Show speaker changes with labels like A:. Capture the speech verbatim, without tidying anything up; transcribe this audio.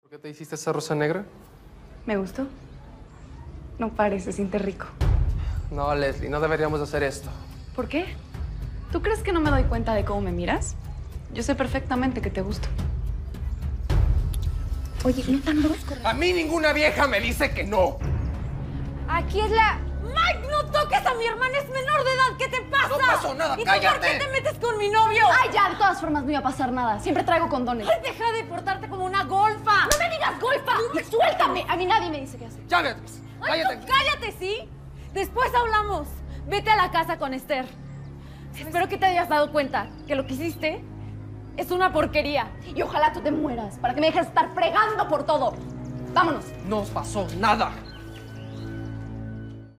A: ¿Por qué te hiciste esa rosa negra?
B: ¿Me gustó? No parece, siente rico.
A: No, Leslie, no deberíamos hacer esto.
B: ¿Por qué? ¿Tú crees que no me doy cuenta de cómo me miras? Yo sé perfectamente que te gusto. Oye, no tan brusco.
A: A mí ninguna vieja me dice que no.
C: Aquí es la... ¡Mike, no toques a mi hermana! ¡Es menor de edad! ¿Qué te pasa?
A: No pasó nada,
C: ¿Y tú
A: cállate.
C: por qué te metes con mi novio?
B: Ay, ya, de todas formas no iba a pasar nada. Siempre traigo condones.
C: Ay, deja de portarte como una golfa.
B: ¡No me digas golfa! ¡Suéltame! A mí nadie me dice qué hacer.
A: Ya, Beatriz,
C: Ay,
A: cállate.
C: tú cállate, ¿sí? Después hablamos. Vete a la casa con Esther. Espero que te hayas dado cuenta que lo que hiciste es una porquería.
B: Y ojalá tú te mueras para que me dejes estar fregando por todo. Vámonos.
A: No pasó nada.